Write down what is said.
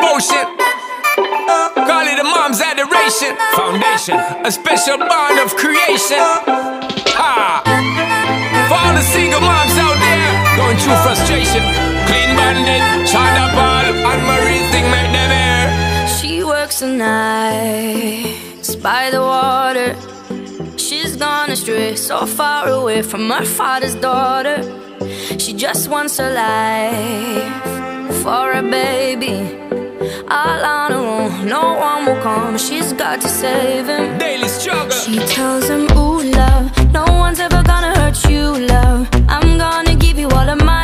devotion. Call it a mom's adoration. Foundation, a special bond of creation. Ha! For all the single moms out there going through frustration. Clean Bandit, China Paul, and Marie thing make them air. She works the nights by the water. She's gone astray, so far away from her father's daughter. She just wants a life for a baby. All on her own, no one will come. She's got to save him. Daily struggle. She tells him, ooh, love, no one's ever gonna hurt you, love. I'm gonna give you all of my